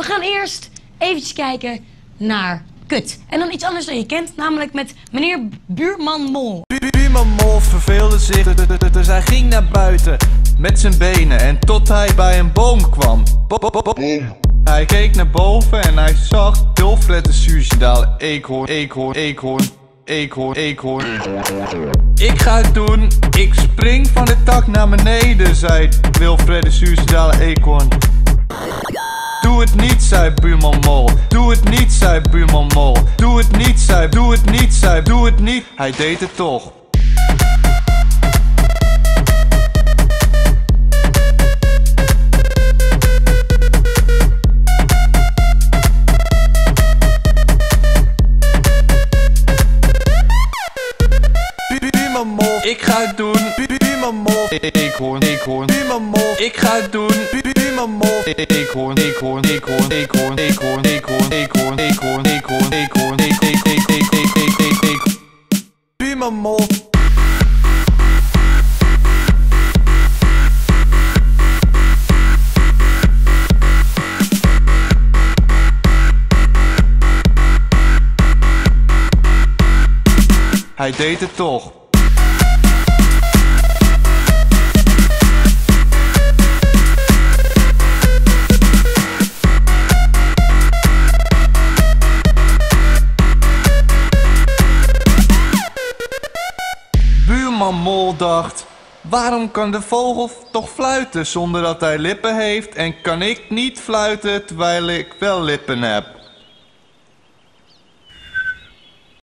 We gaan eerst eventjes kijken naar kut. En dan iets anders dan je kent, namelijk met meneer Buurman Mol. Buurman Mol verveelde zich, dus hij ging naar buiten met zijn benen en tot hij bij een boom kwam. Hij keek naar boven en hij zag Wilfred de suicidale eekhoorn, eekhoorn, eekhoorn, eekhoorn, eekhoorn. Ik ga het doen, ik spring van de tak naar beneden, zei Wilfred de suicidale eekhoorn. Doe het niet, zei Buurman Mol. Doe het niet, zei Buurman Mol. Doe het niet, zei, doe het niet, zei, doe het niet. Hij deed het toch. Buurman Mol, ik ga het doen. Buurman Mol, eekhoorn, eekhoorn. Buurman Mol, ik ga het doen. Buurman Mol, eekhoorn, eekhoorn, eekhoorn, eekhoorn, eekhoorn, eekhoorn, eekhoorn, eekhoorn, eekhoorn, eekhoorn, eekhoorn. Buurman Mol. Hij deed het toch. Buurman Mol dacht, waarom kan de vogel toch fluiten zonder dat hij lippen heeft en kan ik niet fluiten terwijl ik wel lippen heb?